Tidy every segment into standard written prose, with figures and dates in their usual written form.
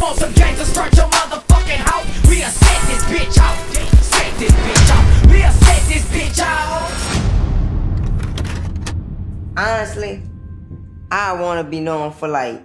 want some gangsters, front your motherfucking house. We'll set this bitch out. Set this bitch out. We'll set this bitch out. Honestly, I wanna be known for like,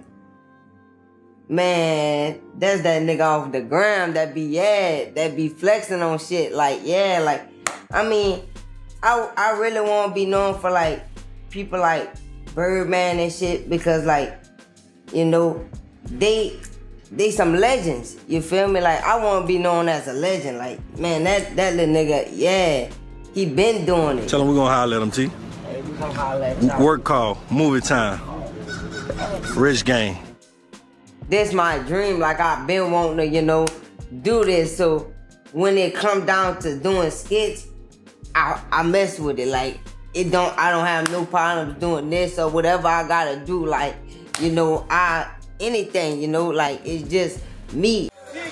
man, that's that nigga off the gram that be flexing on shit. Like, yeah, like, I mean, I really wanna be known for like people like Birdman and shit, because like, you know, they some legends. You feel me? Like, I wanna be known as a legend. Like, man, that little nigga, yeah, he been doing it. Tell him we gonna holler at him, T. Hey, we gonna holler at y'all. Work call, movie time, rich gang. This my dream. Like, I've been wanting to, you know, do this. So when it come down to doing skits, I mess with it. Like, I don't have no problem doing this or whatever I gotta do. Like, you know, anything, you know, like, it's just me.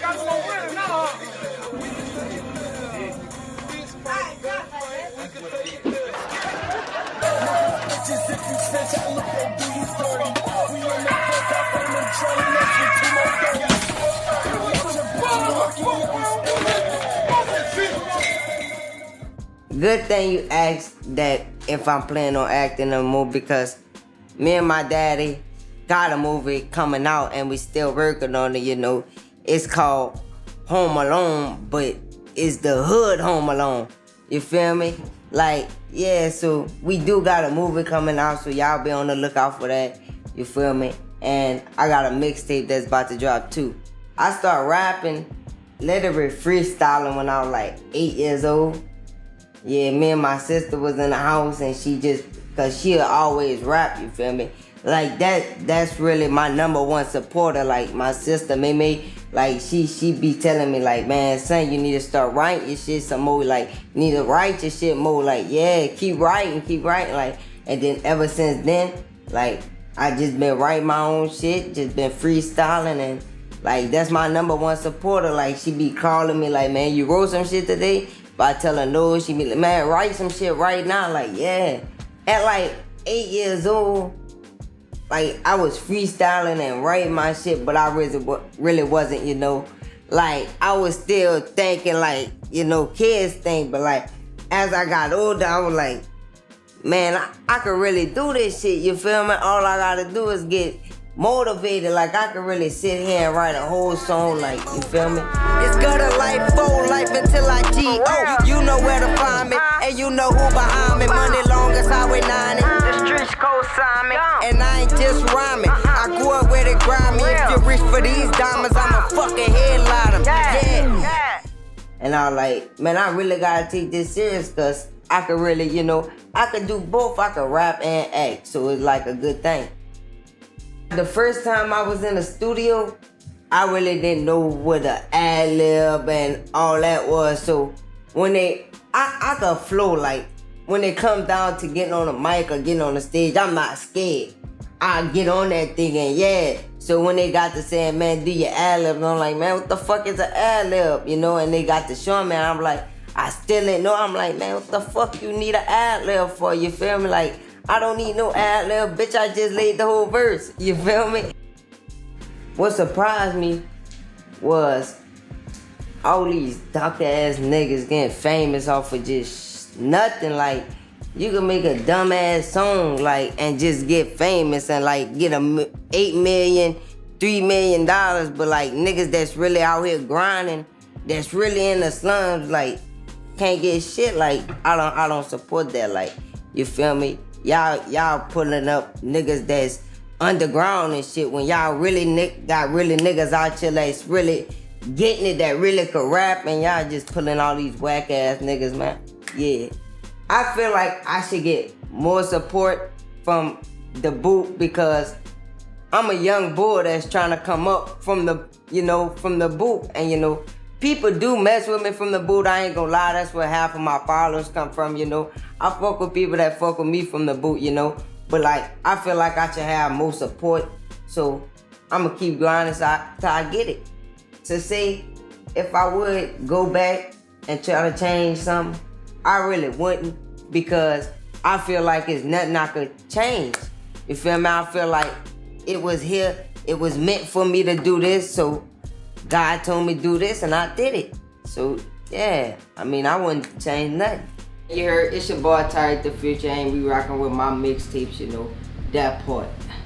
Good thing you asked that if I'm planning on acting in a movie, because me and my daddy got a movie coming out and we still working on it, you know. It's called Home Alone, but it's the hood Home Alone. You feel me? Like, yeah, so we do got a movie coming out, so y'all be on the lookout for that. You feel me? And I got a mixtape that's about to drop too. I started rapping, literally freestyling when I was like 8 years old. Yeah, me and my sister was in the house and she just, cause she'll always rap, you feel me? Like that's really my #1 supporter. Like, my sister, Mimi, like she be telling me like, man, son, you need to start writing your shit some more. Like, you need to write your shit more. Like, yeah, keep writing. Like, and then ever since then, like, I just been writing my own shit, just been freestyling, and like, that's my #1 supporter. Like, she be calling me like, man, you wrote some shit today? But I tell her no, she be like, man, write some shit right now. Like, yeah. At like 8 years old, like, I was freestyling and writing my shit, but I really wasn't, you know. Like, I was still thinking like, you know, kids think, but like, as I got older, I was like, man, I could really do this shit, you feel me? All I gotta do is get motivated. Like, I could really sit here and write a whole song, like, you feel me? It's gutter life, full life until I G.O. You know where to find me, and you know who behind me. Money long as Highway 90. The streets co-sign me, and I ain't just rhyming. I grew up where they grind me. If you reach for these diamonds, I'ma fucking headline them. Yeah. And I was like, man, I really gotta take this serious, cause I could really, you know, I could do both. I could rap and act, so it's like a good thing. The first time I was in the studio, I really didn't know what an ad-lib and all that was. So when I could flow, like, when it comes down to getting on the mic or getting on the stage, I'm not scared. I get on that thing and yeah. So when they got to saying, man, do your ad-lib, and I'm like, man, what the fuck is an ad-lib? You know, and they got to show me, and I'm like, I still didn't know. I'm like, man, what the fuck you need an ad-lib for? You feel me? Like, I don't need no ad-lib, bitch, I just laid the whole verse, you feel me? What surprised me was all these doctor-ass niggas getting famous off of just nothing. Like, you can make a dumb-ass song, like, and just get famous and, like, get $8 million, $3 million, but, like, niggas that's really out here grinding, that's really in the slums, like, can't get shit. Like, I don't support that, like, you feel me? Y'all pulling up niggas that's underground and shit when y'all really got really niggas out here that's really getting it, that really could rap, and y'all just pulling all these whack ass niggas, man. Yeah. I feel like I should get more support from the boot, because I'm a young boy that's trying to come up from the, you know, from the boot, and you know, people do mess with me from the boot, I ain't gonna lie, that's where half of my followers come from, you know. I fuck with people that fuck with me from the boot, you know. But like, I feel like I should have more support, so I'ma keep grinding till I get it. To say, if I would go back and try to change something, I really wouldn't, because I feel like it's nothing I could change. You feel me? I feel like it was here, it was meant for me to do this, so God told me do this and I did it. So yeah, I mean, I wouldn't change nothing. You heard, it's your boy Tyreik the Future, and we rocking with my mixtapes, you know, that part.